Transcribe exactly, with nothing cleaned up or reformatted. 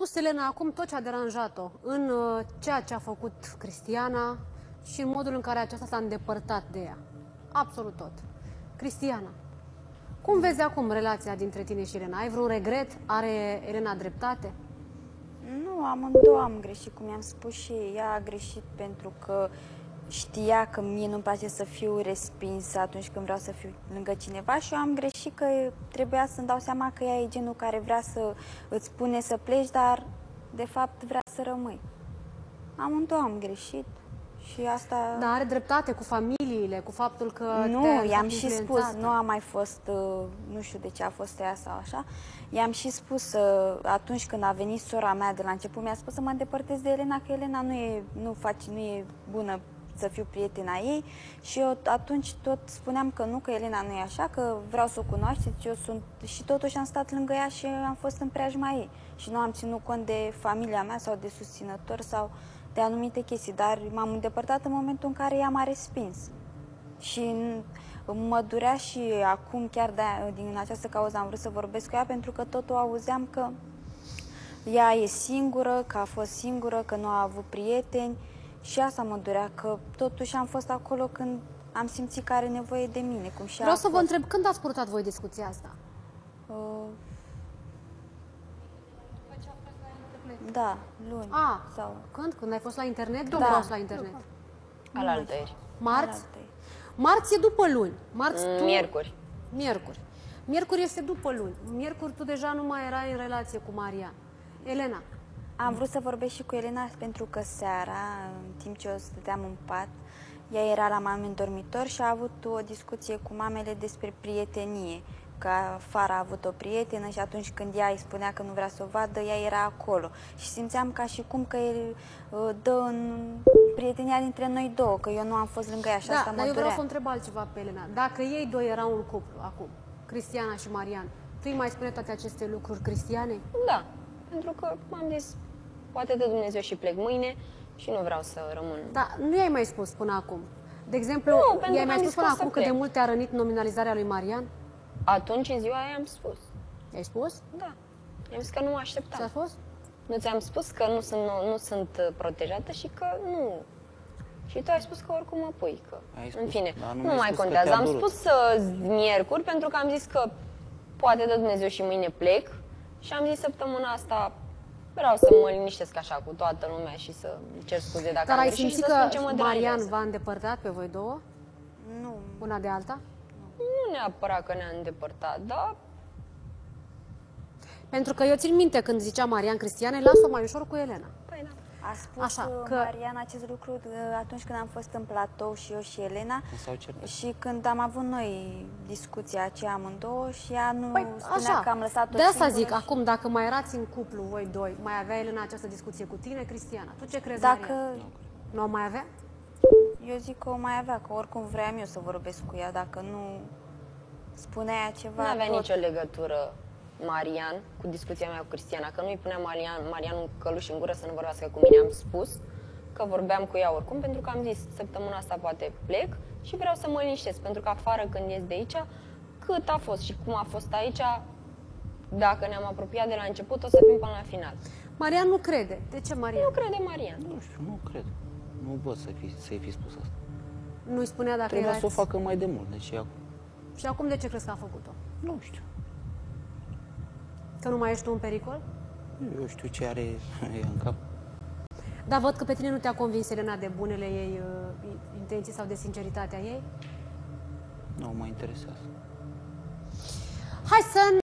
spus Elena acum tot ce a deranjat-o în uh, ceea ce a făcut Cristiana și în modul în care aceasta s-a îndepărtat de ea. Absolut tot. Cristiana, cum vezi acum relația dintre tine și Elena? Ai vreun regret? Are Elena dreptate? Nu, amândouă am greșit, cum i-am spus și ea a greșit pentru că știa că mie nu-mi place să fiu respinsă atunci când vreau să fiu lângă cineva și eu am greșit că trebuia să-mi dau seama că ea e genul care vrea să îți spune să pleci, dar de fapt vrea să rămâi. Amândouă am greșit și asta... Dar are dreptate cu familiile, cu faptul că... Nu, i-am și spus, nu a mai fost, nu știu de ce a fost ea sau așa, i-am și spus atunci când a venit sora mea de la început, mi-a spus să mă îndepărtez de Elena, că Elena nu e, nu face, nu e bună să fiu prietena ei și eu atunci tot spuneam că nu, că Elena nu e așa, că vreau să o cunoașteți, eu sunt... Și totuși am stat lângă ea și am fost în preajma ei și nu am ținut cont de familia mea sau de susținători sau de anumite chestii, dar m-am îndepărtat în momentul în care ea m-a respins. Și mă durea și acum, chiar de, din această cauză am vrut să vorbesc cu ea, pentru că tot o auzeam că ea e singură, că a fost singură, că nu a avut prieteni. Și asta mă durea, că totuși am fost acolo când am simțit că are nevoie de mine. Cum și Vreau să fost. vă întreb, când ați purtat voi discuția asta? Uh, da, luni. A, sau... când? Când ai fost la internet? Da. Când ai fost la internet? Alaltăieri. Marți? Alaltăieri. Marți e după luni. Marți Mm, tu... Miercuri. Miercuri. Miercuri este după luni. Miercuri tu deja nu mai erai în relație cu Marian. Elena. Am vrut să vorbesc și cu Elena pentru că seara, în timp ce eu stăteam în pat, ea era la mame în dormitor și a avut o discuție cu mamele despre prietenie. Că afară a avut o prietenă și atunci când ea îi spunea că nu vrea să o vadă, ea era acolo. Și simțeam ca și cum că el uh, dă în prietenia dintre noi două, că eu nu am fost lângă ea și Da, asta mă dar eu vreau durea. să o întreb altceva pe Elena. Dacă ei doi erau un cuplu acum, Cristiana și Marian, tu îi mai spune toate aceste lucruri Cristianei? Da, pentru că m-am zis, poate de Dumnezeu și plec mâine și nu vreau să rămân. Da, nu i-ai mai spus până acum. De exemplu, Nu, pentru i-ai că mai am spus zis până că o să acum cât de plec. mult te-a rănit nominalizarea lui Marian? Atunci, în ziua aia, am spus. I-ai spus? Da. I-am zis că nu mă Ce a așteptam. spus? Nu ți-am spus că nu sunt, nu, nu sunt uh, protejată și că nu. Și tu ai spus că oricum mă pui, că... Ai spus, În fine, dar nu nu mi-ai mai spus că contează. te-a Am durut. spus uh, miercuri pentru că am zis că poate de Dumnezeu și mâine plec și am zis săptămâna asta vreau să mă liniștesc așa cu toată lumea și să cer scuze dacă Dar am ai greșit și simțit să că spun ce mă Marian deranjează. v-a îndepărtat pe voi două, Nu, una de alta? Nu neapărat că ne-a îndepărtat, dar Pentru că eu țin minte când zicea Marian Cristiane, las-o mai ușor cu Elena. păi da. a spus Așa, Așa, că- Marian acest lucru uh, atunci când am fost în platou și eu și Elena. S-au certat. Și când am avut noi discuția aceea amândouă și ea nu Păi, spunea așa, că am lăsat-o de asta singură zic, și... acum, dacă mai erați în cuplu, voi doi, mai avea Elena această discuție cu tine, Cristiana? Tu ce crezi, Dacă Marian? Nu o mai avea? eu zic că o mai avea, că oricum vreau eu să vorbesc cu ea, dacă nu spunea ea ceva... Nu avea tot... nicio legătură Marian cu discuția mea cu Cristiana, că nu-i punea Marian, Marian un căluș în gură să nu vorbească cu mine. Am spus că vorbeam cu ea oricum, pentru că am zis săptămâna asta poate plec și vreau să mă liniștesc, pentru că afară când ies de aici, cât a fost și cum a fost aici, dacă ne-am apropiat de la început, o să fim până la final. Marian nu crede. De ce, Marian? Nu crede Marian. Nu știu, nu cred. Nu văd să fi, să-i fi spus asta. Nu-i spunea dacă Trebuia erați... să o facă mai de mult, deci acum. Și acum de ce crezi că a făcut-o? Nu știu. Că nu mai ești tu în pericol? Eu știu ce are ea în cap. Dar văd că pe tine nu te-a convins Elena de bunele ei uh, intenții sau de sinceritatea ei. Nu mă interesează. Hai să